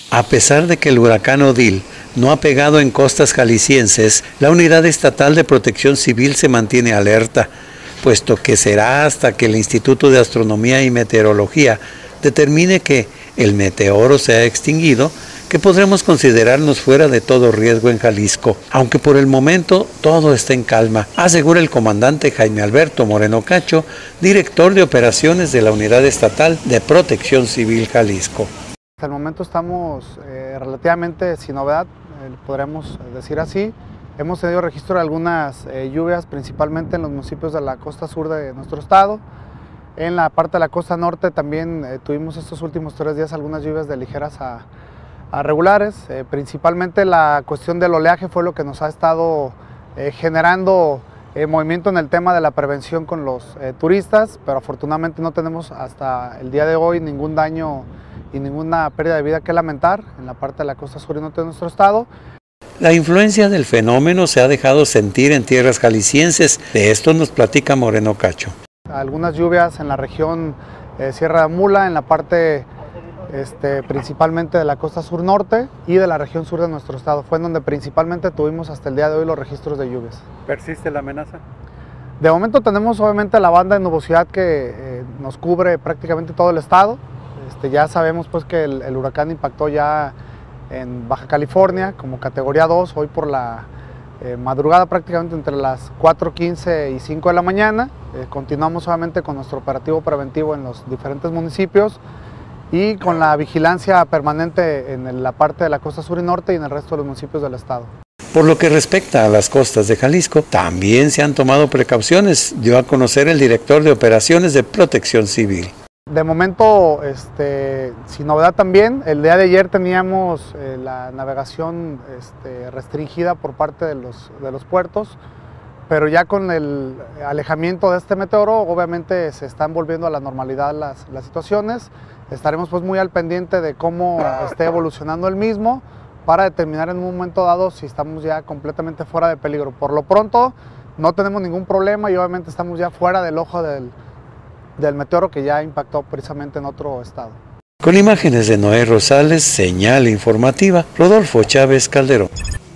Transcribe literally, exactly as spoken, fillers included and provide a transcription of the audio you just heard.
A pesar de que el huracán Odil no ha pegado en costas jaliscienses, la Unidad Estatal de Protección Civil se mantiene alerta, puesto que será hasta que el Instituto de Astronomía y Meteorología determine que el meteoro se ha extinguido, que podremos considerarnos fuera de todo riesgo en Jalisco, aunque por el momento todo está en calma, asegura el comandante Jaime Alberto Moreno Cacho, director de operaciones de la Unidad Estatal de Protección Civil Jalisco. Hasta el momento estamos eh, relativamente sin novedad, eh, podríamos decir así. Hemos tenido registro de algunas eh, lluvias, principalmente en los municipios de la costa sur de nuestro estado. En la parte de la costa norte también eh, tuvimos estos últimos tres días algunas lluvias de ligeras a, a regulares. Eh, principalmente la cuestión del oleaje fue lo que nos ha estado eh, generando eh, movimiento en el tema de la prevención con los eh, turistas, pero afortunadamente no tenemos hasta el día de hoy ningún daño y ninguna pérdida de vida que lamentar en la parte de la costa sur y norte de nuestro estado. La influencia del fenómeno se ha dejado sentir en tierras jaliscienses, de esto nos platica Moreno Cacho. Algunas lluvias en la región eh, Sierra de Mula, en la parte este, principalmente de la costa sur norte y de la región sur de nuestro estado, fue en donde principalmente tuvimos hasta el día de hoy los registros de lluvias. ¿Persiste la amenaza? De momento tenemos obviamente la banda de nubosidad que eh, nos cubre prácticamente todo el estado. Este, ya sabemos pues que el, el huracán impactó ya en Baja California como categoría dos, hoy por la eh, madrugada prácticamente entre las cuatro quince y cinco de la mañana. Eh, continuamos obviamente con nuestro operativo preventivo en los diferentes municipios y con la vigilancia permanente en la parte de la costa sur y norte y en el resto de los municipios del estado. Por lo que respecta a las costas de Jalisco, también se han tomado precauciones, dio a conocer el director de operaciones de Protección Civil. De momento, este, sin novedad también, el día de ayer teníamos eh, la navegación este, restringida por parte de los, de los puertos, pero ya con el alejamiento de este meteoro, obviamente se están volviendo a la normalidad las, las situaciones. Estaremos pues muy al pendiente de cómo esté evolucionando el mismo para determinar en un momento dado si estamos ya completamente fuera de peligro. Por lo pronto, no tenemos ningún problema y obviamente estamos ya fuera del ojo del del meteoro que ya impactó precisamente en otro estado. Con imágenes de Noé Rosales, señal informativa, Rodolfo Chávez Calderón.